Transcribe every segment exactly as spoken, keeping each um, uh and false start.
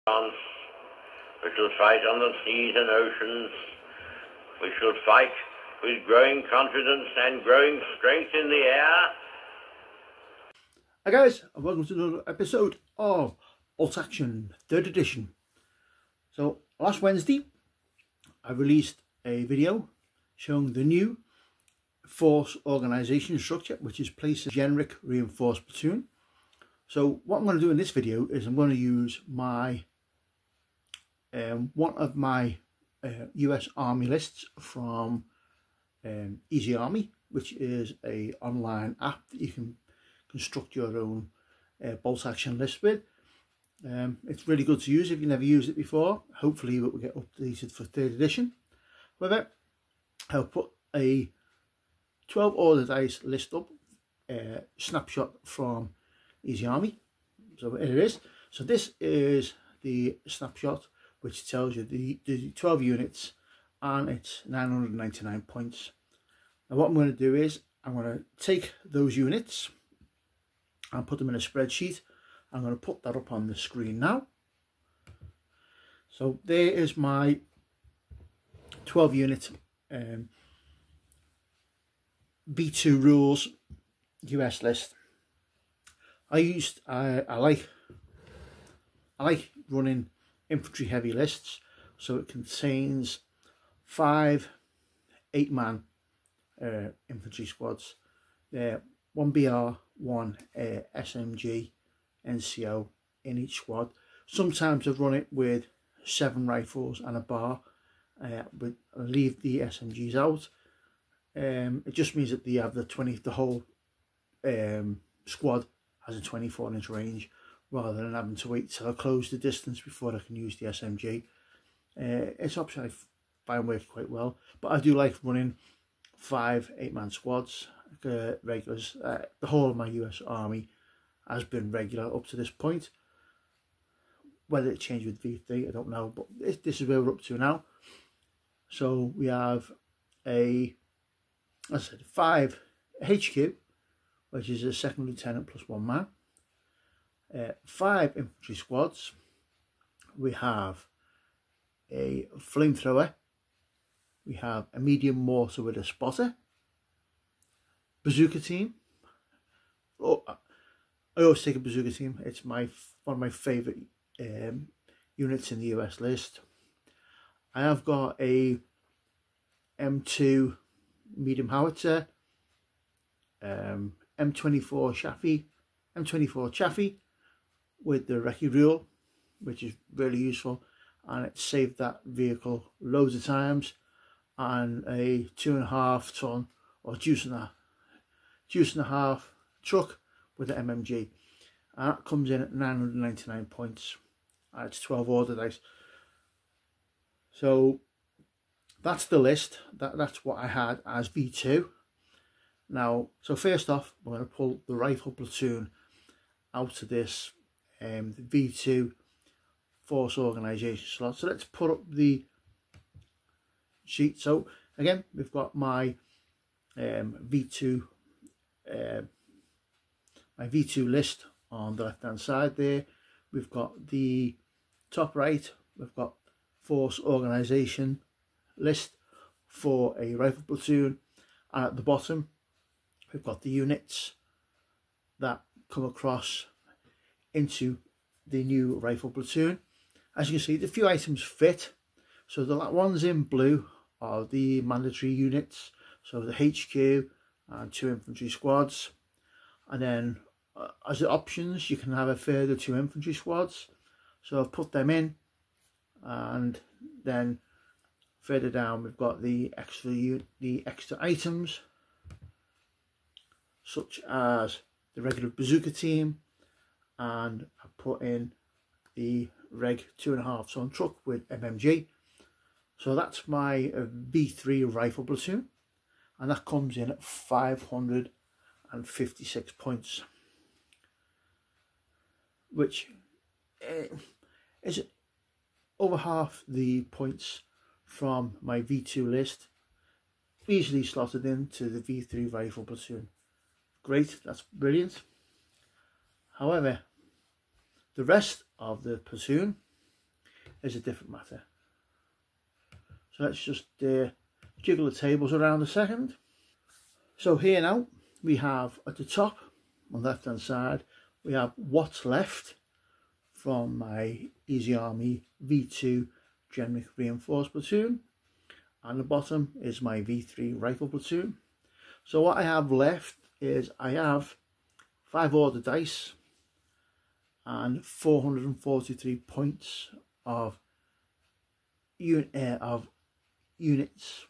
France. We shall fight on the seas and oceans. We shall fight with growing confidence and growing strength in the air. Hi guys, and welcome to another episode of Bolt Action third edition. So last Wednesday I released a video showing the new force organisation structure, which is placed in generic reinforced platoon. So what I'm going to do in this video is I'm going to use my um, one of my uh, U S Army lists from um, Easy Army, which is a online app that you can construct your own uh, bolt action list with. Um, it's really good to use if you've never used it before. Hopefully it will get updated for third edition. With it, I'll put a twelve order dice list up, uh, snapshot from Easy Army. So here it is. So this is the snapshot which tells you the, the twelve units, and it's nine hundred ninety-nine points. Now what I'm going to do is I'm going to take those units and put them in a spreadsheet. I'm going to put that up on the screen now. So there is my twelve unit um, B two rules U S list. I used I, I like I like running infantry heavy lists, so it contains five eight man uh, infantry squads. Uh, one B R, one uh, S M G, N C O in each squad. Sometimes I've run it with seven rifles and a bar, uh, but I leave the S M Gs out. Um, it just means that they have the twenty, the whole um, squad has a twenty-four inch range, rather than having to wait till I close the distance before I can use the S M G. Uh, it's an option I find works quite well, but I do like running five eight man squads, uh, regulars. Uh, the whole of my U S Army has been regular up to this point. Whether it changed with V three, I don't know, but this, this is where we're up to now. So we have a, as I said, five H Q, which is a second lieutenant plus one man. Uh, five infantry squads. We have a flamethrower. We have a medium mortar with a spotter. Bazooka team. Oh, I always take a bazooka team. It's my one of my favourite um, units in the U S list. I have got a M two medium howitzer, um, M twenty-four Chaffee, M twenty-four Chaffee with the recce rule, which is really useful, and it saved that vehicle loads of times. And a two and a half ton or juice and a juice and a half truck with the M M G, and that comes in at nine hundred ninety-nine points. And it's twelve order dice. So that's the list. That that's what I had as V two. Now, so first off, we're going to pull the rifle platoon out of this um, the V two force organisation slot. So let's put up the sheet. So again, we've got my um, V two uh, my V two list on the left hand side there. We've got the top right, we've got force organisation list for a rifle platoon, and at the bottom we've got the units that come across into the new rifle platoon. As you can see, the few items fit. So the ones in blue are the mandatory units, so the H Q and two infantry squads. And then uh, as options, you can have a further two infantry squads. So I've put them in, and then further down we've got the extra the extra items, such as the regular bazooka team, and I put in the reg two and a half ton truck with M M G. So that's my uh, V three rifle platoon, and that comes in at five hundred fifty-six points, which uh, is over half the points from my V two list, easily slotted into the V three rifle platoon. Great, that's brilliant. However, the rest of the platoon is a different matter. So let's just uh, jiggle the tables around a second. So here now we have at the top on the left hand side, we have what's left from my Easy Army V two Generic Reinforced Platoon, and the bottom is my V three Rifle Platoon. So what I have left is I have five order dice and four hundred forty-three points of, un uh, of units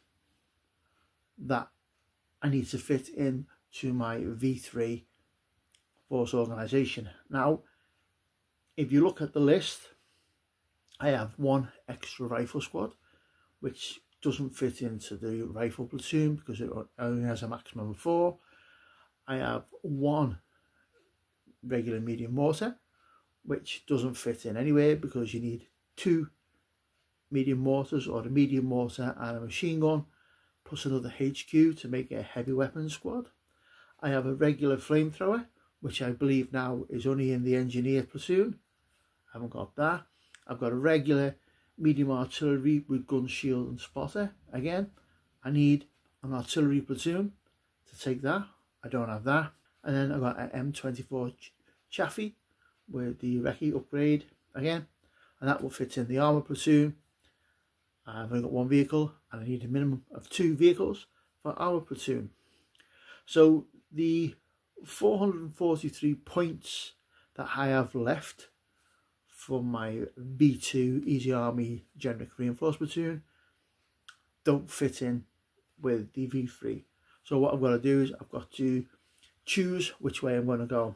that I need to fit in to my V three force organisation. Now, if you look at the list, I have one extra rifle squad, which doesn't fit into the rifle platoon because it only has a maximum of four. I have one regular medium mortar, which doesn't fit in anywhere because you need two medium mortars, or a medium mortar and a machine gun, plus another H Q to make a heavy weapons squad. I have a regular flamethrower, which I believe now is only in the engineer platoon. I haven't got that. I've got a regular medium artillery with gun shield and spotter. Again, I need an artillery platoon to take that. I don't have that. And then I've got an M twenty-four Chaffee with the recce upgrade again, and that will fit in the armour platoon. I've only got one vehicle and I need a minimum of two vehicles for our platoon. So the four hundred forty-three points that I have left for my B two Easy Army Generic Reinforced Platoon don't fit in with the V three. So what I've got to do is I've got to choose which way I'm going to go.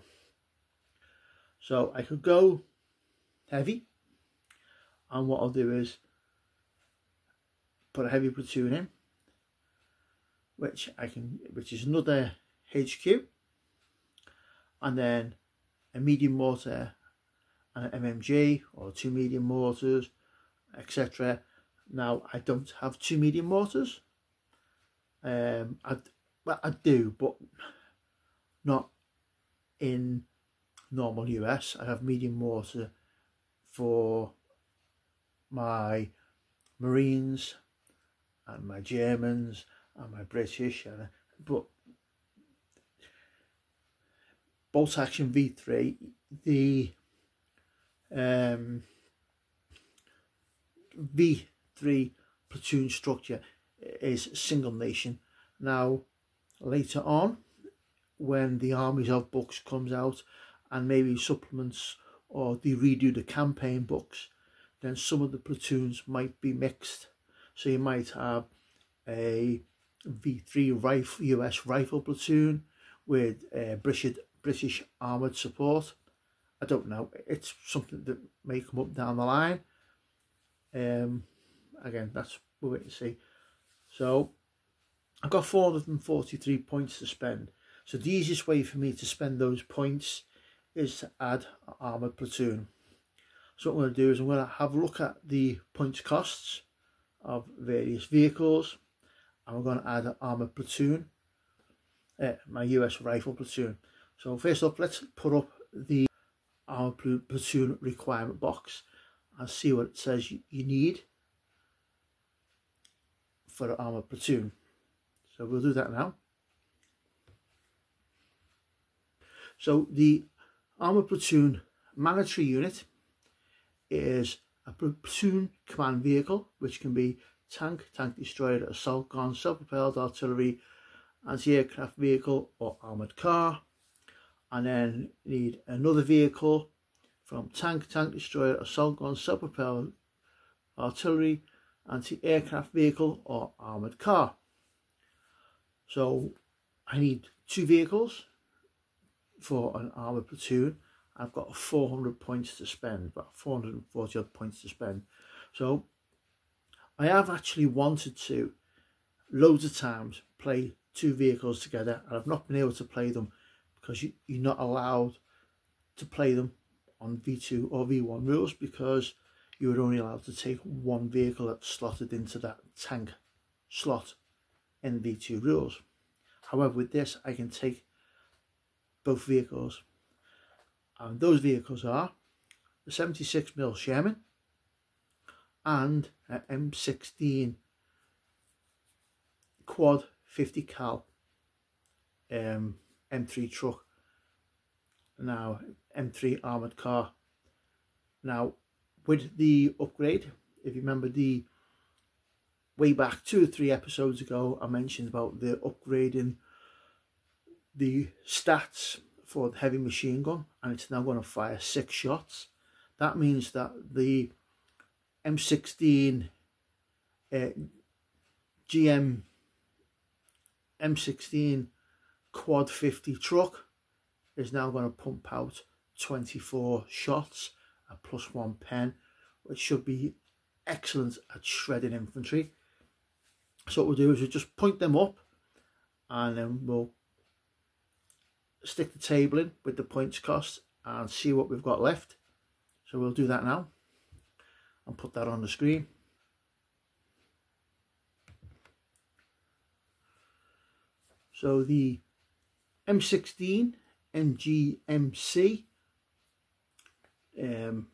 So I could go heavy, and what I'll do is put a heavy platoon in, which I can, which is another H Q, and then a medium mortar and an M M G, or two medium mortars, et cetera. Now I don't have two medium mortars. Um, I well I do, but not in normal U S. I have medium mortar for my Marines and my Germans and my British, and but bolt action V three, the um, V three platoon structure is single nation. Now later on, when the Armies of books comes out, and maybe supplements, or they redo the campaign books, then some of the platoons might be mixed. So you might have a V three rifle, U S rifle platoon with uh, British British armoured support. I don't know. It's something that may come up down the line. Um, again, that's we'll wait and see. So I've got four hundred forty-three points to spend. So the easiest way for me to spend those points is to add an armoured platoon. So what I'm going to do is I'm going to have a look at the points costs of various vehicles, and we're going to add an armoured platoon, uh, my U S rifle platoon. So first up, let's put up the armoured platoon requirement box and see what it says you, you need for an armoured platoon. So we'll do that now. So the armoured platoon mandatory unit is a platoon command vehicle, which can be tank, tank destroyer, assault gun, self-propelled artillery, anti-aircraft vehicle, or armoured car. And then need another vehicle from tank, tank destroyer, assault gun, self-propelled artillery, anti-aircraft vehicle, or armoured car. So I need two vehicles for an armoured platoon. I've got four hundred points to spend, about four hundred forty odd points to spend. So I have actually wanted to loads of times play two vehicles together, and I've not been able to play them because you, you're not allowed to play them on V two or V one rules, because you were only allowed to take one vehicle that's slotted into that tank slot in V two rules. However, with this I can take both vehicles, and those vehicles are the seventy-six millimeter Sherman, and an M sixteen quad fifty cal um, M three truck. Now M three armoured car. Now with the upgrade, if you remember the way back two or three episodes ago, I mentioned about the upgrading the stats for the heavy machine gun, and it's now going to fire six shots. That means that the M sixteen uh, G M M sixteen quad fifty truck is now going to pump out twenty-four shots at plus one pen, which should be excellent at shredding infantry. So what we'll do is we'll just point them up, and then we'll stick the table in with the points cost and see what we've got left. So we'll do that now and put that on the screen. So the M sixteen M G M C um,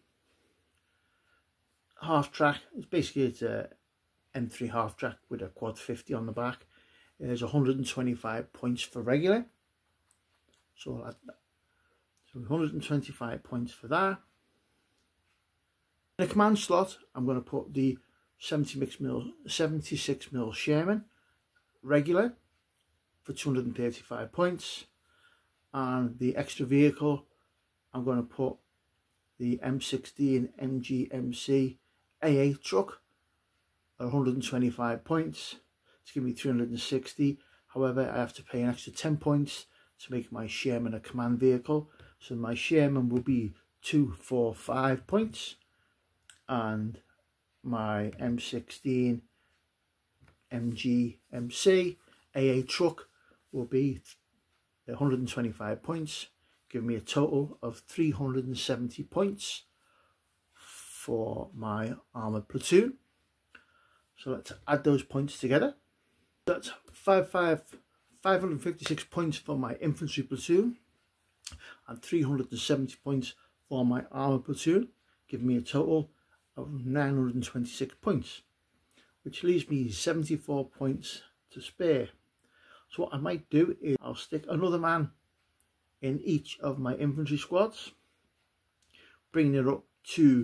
half track, it's basically it's a M three half track with a quad fifty on the back. There's one hundred twenty-five points for regular, so I'll add that. So one hundred twenty-five points for that. In the command slot, I'm going to put the seventy-six mil Sherman regular for two hundred thirty-five points, and the extra vehicle I'm going to put the M sixteen M G M C A eight truck at one hundred twenty-five points to give me three hundred sixty. However, I have to pay an extra ten points to make my Sherman a command vehicle, so my Sherman will be two hundred forty-five points, and my M sixteen M G M C A eight truck will be one hundred twenty-five points, giving me a total of three hundred seventy points for my armoured platoon. So let's add those points together. That's five hundred fifty-six points for my infantry platoon and three hundred seventy points for my armoured platoon, giving me a total of nine hundred twenty-six points, which leaves me seventy-four points to spare. So what I might do is I'll stick another man in each of my infantry squads, bringing it up to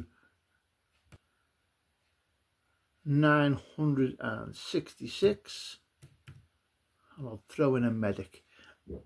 nine hundred sixty-six, and I'll throw in a medic, and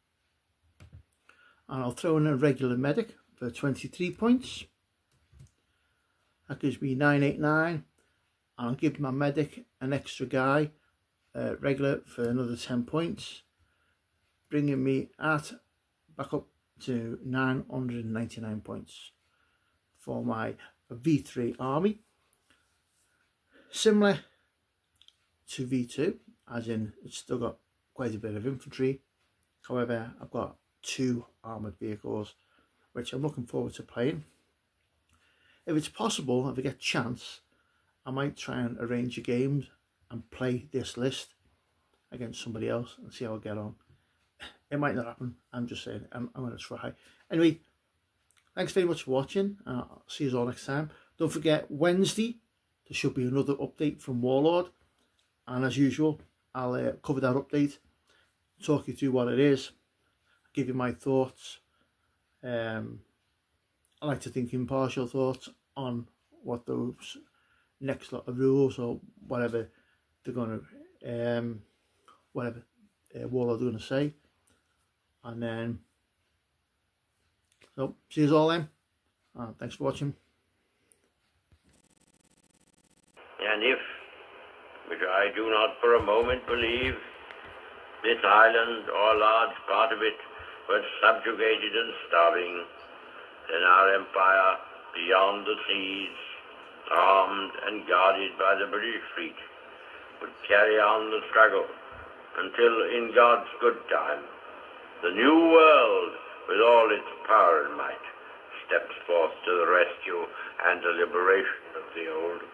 I'll throw in a regular medic for twenty-three points. That gives me nine eighty-nine, and I'll give my medic an extra guy uh, regular for another ten points, bringing me at back up to nine hundred ninety-nine points for my V three army. Similar to V two, as in it's still got quite a bit of infantry. However, I've got two armoured vehicles, which I'm looking forward to playing. If it's possible, if I get a chance, I might try and arrange a game and play this list against somebody else and see how I get on. It might not happen, I'm just saying, I'm, I'm going to try. Anyway, thanks very much for watching. Uh, I'll see you all next time. Don't forget, Wednesday, there should be another update from Warlord. And as usual, I'll uh, cover that update, talk you through what it is, give you my thoughts. Um, I like to think impartial thoughts on what those next lot of rules or whatever they're going to, um, whatever uh, Warlord are going to say. And then, so, see you all then. Uh, thanks for watching. And if, which I do not for a moment believe, this island or a large part of it was subjugated and starving, then our empire beyond the seas, armed and guarded by the British fleet, would carry on the struggle until, in God's good time, the new world, with all its power and might, steps forth to the rescue and the liberation of the old.